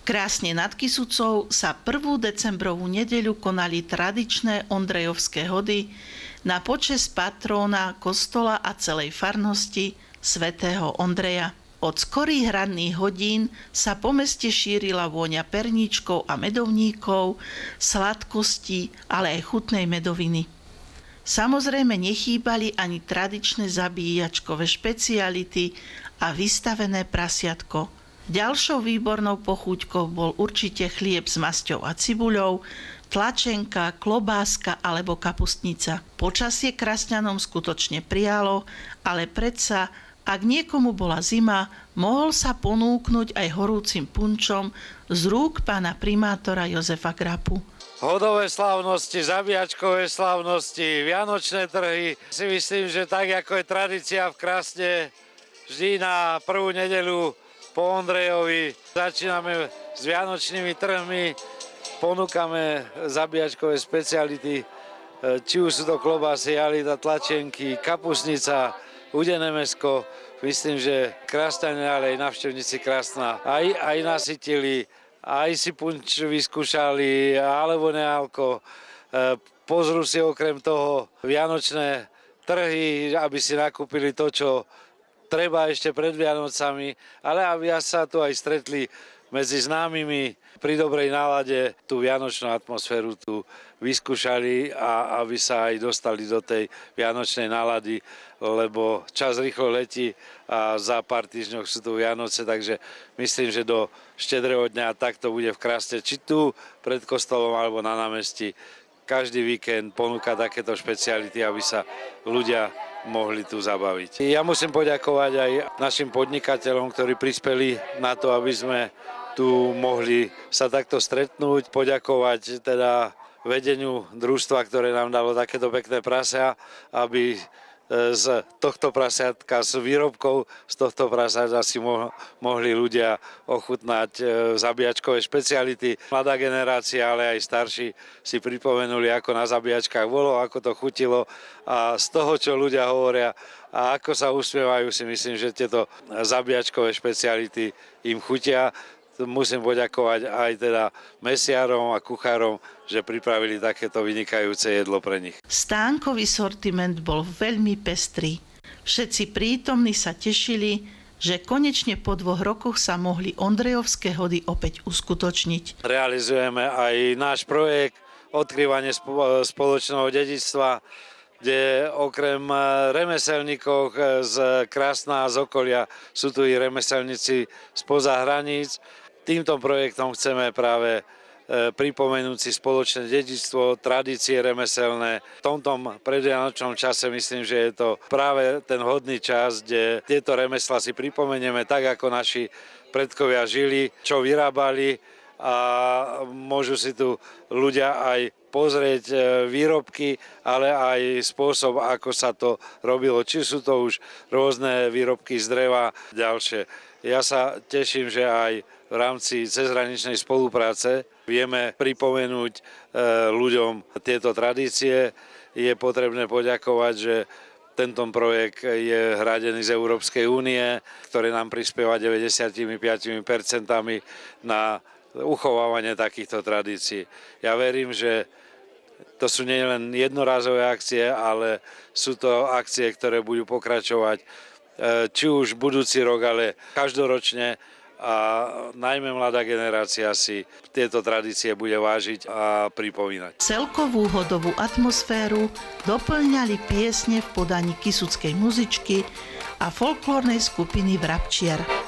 Krásne nad Kysucou sa 1. decembrovú nedeľu konali tradičné ondrejovské hody na počesť patróna kostola a celej farnosti svätého Ondreja. Od skorých ranných hodín sa po meste šírila vôňa perníčkov a medovníkov, sladkostí, ale aj chutnej medoviny. Samozrejme nechýbali ani tradičné zabíjačkové špeciality a vystavené prasiatko. Ďalšou výbornou pochúťkou bol určite chlieb s masťou a cibuľou, tlačenka, klobáska alebo kapustnica. Počasie krasňanom skutočne prijalo, ale predsa ak niekomu bola zima, mohol sa ponúknuť aj horúcim punčom z rúk pána primátora Jozefa Grapu. Hodové slávnosti, zabíjačkové slávnosti, vianočné trhy. Si myslím, že tak, ako je tradícia v Krasne, vždy na prvú nedeľu po Ondrejovi začíname s vianočnými trhmi, ponúkame zabíjačkové speciality, či už sú to klobásy, jalita, tlačenky, kapustnica, udené mäsko. Myslím, že Krasňania, ale aj návštevníci Krasna aj nasytili, aj si punč vyskúšali, alebo nealko. Pozrú si okrem toho vianočné trhy, aby si nakúpili to, čo treba ešte pred Vianocami, ale aby sa tu aj stretli medzi známymi pri dobrej nálade tú vianočnú atmosféru tu vyskúšali a aby sa aj dostali do tej vianočnej nálady, lebo čas rýchlo letí a za pár týždňoch sú tu Vianoce, takže myslím, že do štedrého dňa takto bude v Krasne, či tu pred kostolom alebo na námestí. Každý víkend ponúka takéto špeciality, aby sa ľudia mohli tu zabaviť. Ja musím poďakovať aj našim podnikateľom, ktorí prispeli na to, aby sme tu mohli sa takto stretnúť, poďakovať teda vedeniu družstva, ktoré nám dalo takéto pekné prasia, aby z tohto prasiatka, z výrobkov z tohto prasiatka si mohli ľudia ochutnať zabíjačkové špeciality. Mladá generácia, ale aj starší si pripomenuli, ako na zabíjačkách bolo, ako to chutilo a z toho, čo ľudia hovoria a ako sa usmievajú, si myslím, že tieto zabíjačkové špeciality im chutia. Musím poďakovať aj teda mesiarom a kuchárom, že pripravili takéto vynikajúce jedlo pre nich. Stánkový sortiment bol veľmi pestrý. Všetci prítomní sa tešili, že konečne po 2 rokoch sa mohli ondrejovské hody opäť uskutočniť. Realizujeme aj náš projekt Odkrývanie spoločného dedičstva, kde okrem remeselníkov z Krasna a z okolia sú tu i remeselníci spoza hraníc. Týmto projektom chceme práve pripomenúť si spoločné dedičstvo, tradície remeselné. V tomto predvianočnom čase myslím, že je to práve ten hodný čas, kde tieto remeslá si pripomenieme tak, ako naši predkovia žili, čo vyrábali a môžu si tu ľudia aj pozrieť výrobky, ale aj spôsob, ako sa to robilo. Či sú to už rôzne výrobky z dreva, ďalšie. Ja sa teším, že aj v rámci cezhraničnej spolupráce vieme pripomenúť ľuďom tieto tradície. Je potrebné poďakovať, že tento projekt je hradený z Európskej únie, ktoré nám prispieva 95% na uchovávanie takýchto tradícií. Ja verím, že to sú nielen jednorázové akcie, ale sú to akcie, ktoré budú pokračovať či už budúci rok, ale každoročne a najmä mladá generácia si tieto tradície bude vážiť a pripomínať. Celkovú hodovú atmosféru doplňali piesne v podaní kysuckej muzičky a folklórnej skupiny Vrabčiar.